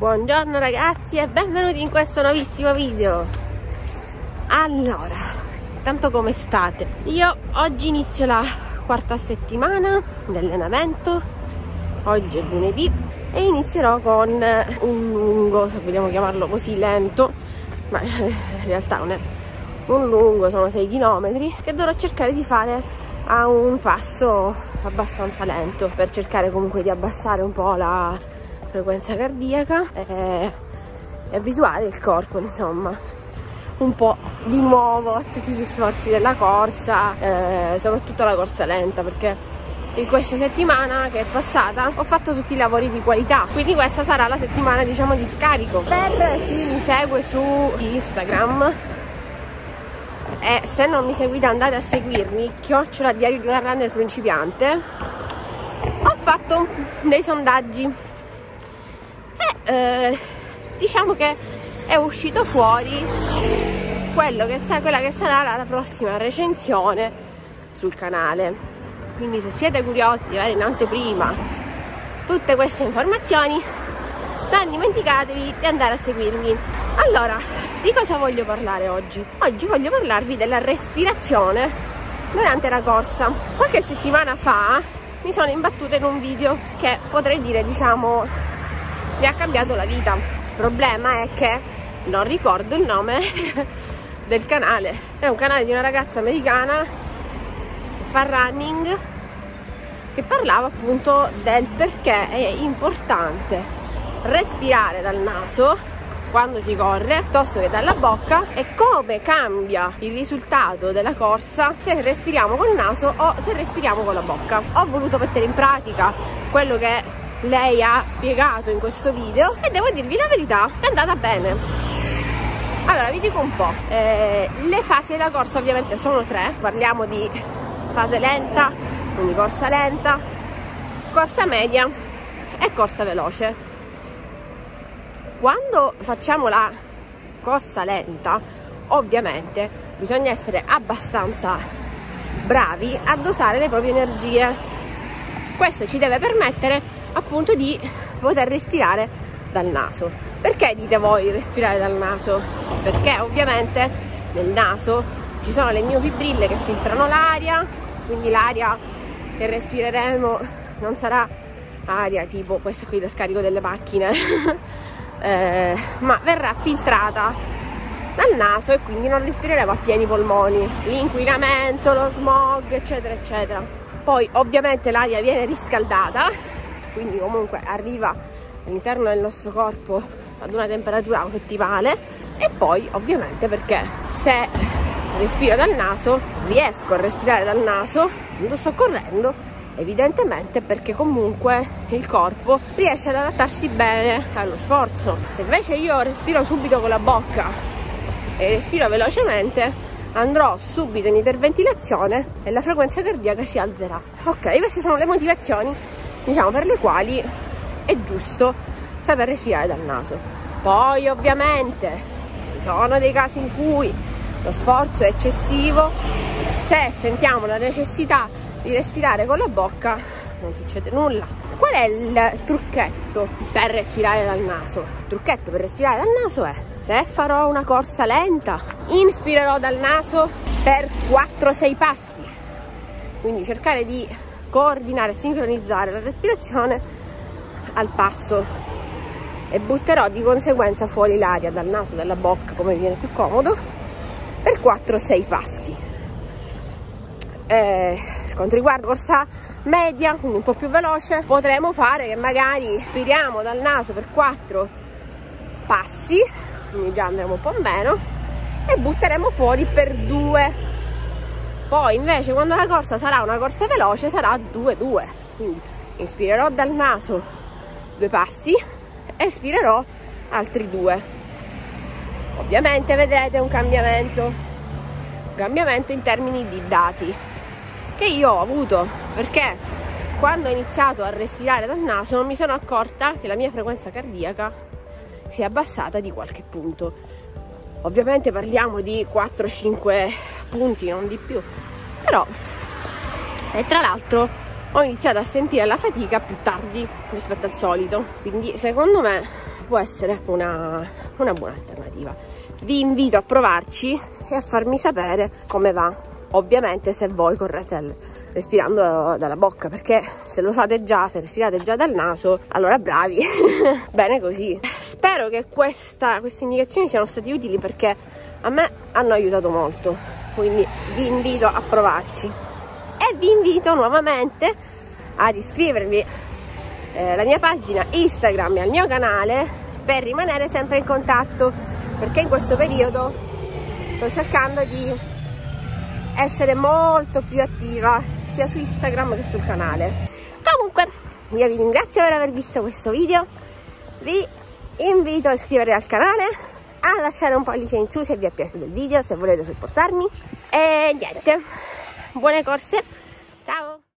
Buongiorno ragazzi e benvenuti in questo nuovissimo video. Allora, intanto come state? Io oggi inizio la quarta settimana di allenamento. Oggi è lunedì e inizierò con un lungo, se vogliamo chiamarlo così, lento, ma in realtà non è un lungo, sono 6 km che dovrò cercare di fare a un passo abbastanza lento per cercare comunque di abbassare un po' la frequenza cardiaca e abituare il corpo, insomma, un po' di nuovo a tutti gli sforzi della corsa, soprattutto la corsa lenta, perché in questa settimana che è passata ho fatto tutti i lavori di qualità, quindi questa sarà la settimana, diciamo, di scarico. Per chi mi segue su Instagram, e se non mi seguite andate a seguirmi, @diario di una runner principiante, ho fatto dei sondaggi e diciamo che è uscito fuori quella che sarà la prossima recensione sul canale. Quindi se siete curiosi di avere in anteprima tutte queste informazioni, non dimenticatevi di andare a seguirmi. Allora, di cosa voglio parlare oggi? Oggi voglio parlarvi della respirazione durante la corsa. Qualche settimana fa mi sono imbattuta in un video che potrei dire, diciamo, mi ha cambiato la vita. Il problema è che non ricordo il nome del canale. È un canale di una ragazza americana che fa running, che parlava appunto del perché è importante respirare dal naso quando si corre piuttosto che dalla bocca e come cambia il risultato della corsa se respiriamo col naso o se respiriamo con la bocca. Ho voluto mettere in pratica quello che lei ha spiegato in questo video e devo dirvi la verità, è andata bene. Allora vi dico un po', le fasi della corsa ovviamente sono 3. Parliamo di fase lenta, quindi corsa lenta, corsa media e corsa veloce. Quando facciamo la corsa lenta, ovviamente bisogna essere abbastanza bravi a dosare le proprie energie. Questo ci deve permettere appunto di poter respirare dal naso. Perché dite voi respirare dal naso? Perché ovviamente nel naso ci sono le miofibrille che filtrano l'aria, quindi l'aria che respireremo non sarà aria tipo questa qui da scarico delle macchine ma verrà filtrata dal naso e quindi non respireremo a pieni polmoni l'inquinamento, lo smog, eccetera eccetera. Poi ovviamente l'aria viene riscaldata, quindi comunque arriva all'interno del nostro corpo ad una temperatura ottimale. E poi ovviamente perché se respiro dal naso, riesco a respirare dal naso quando sto correndo, evidentemente perché comunque il corpo riesce ad adattarsi bene allo sforzo. Se invece io respiro subito con la bocca e respiro velocemente, andrò subito in iperventilazione e la frequenza cardiaca si alzerà. Ok, queste sono le motivazioni, diciamo, per le quali è giusto saper respirare dal naso. Poi ovviamente ci sono dei casi in cui lo sforzo è eccessivo, se sentiamo la necessità di respirare con la bocca non succede nulla. Qual è il trucchetto per respirare dal naso? Il trucchetto per respirare dal naso è: se farò una corsa lenta, inspirerò dal naso per 4-6 passi, quindi cercare di coordinare e sincronizzare la respirazione al passo, e butterò di conseguenza fuori l'aria dal naso, dalla bocca, come viene più comodo, per 4-6 passi. Per quanto riguarda corsa media, quindi un po' più veloce, potremo fare che magari respiriamo dal naso per 4 passi, quindi già andremo un po' meno, e butteremo fuori per 2. Poi invece quando la corsa sarà una corsa veloce sarà 2-2, quindi inspirerò dal naso 2 passi, espirerò altri 2. Ovviamente vedrete un cambiamento in termini di dati che io ho avuto, perché quando ho iniziato a respirare dal naso mi sono accorta che la mia frequenza cardiaca si è abbassata di qualche punto. Ovviamente parliamo di 4-5 punti, non di più, però, e tra l'altro ho iniziato a sentire la fatica più tardi rispetto al solito, quindi secondo me può essere una buona alternativa. Vi invito a provarci e a farmi sapere come va. Ovviamente se voi correte respirando dalla bocca, perché se lo fate già, se respirate già dal naso, allora bravi. Bene così. Spero che queste indicazioni siano stati utili, perché a me hanno aiutato molto, quindi vi invito a provarci e vi invito nuovamente ad iscrivervi alla mia pagina Instagram e al mio canale per rimanere sempre in contatto, perché in questo periodo sto cercando di essere molto più attiva sia su Instagram che sul canale. Comunque io vi ringrazio per aver visto questo video, vi invito a iscrivervi al canale, a lasciare un pollice in su se vi è piaciuto il video, se volete supportarmi, e niente, buone corse.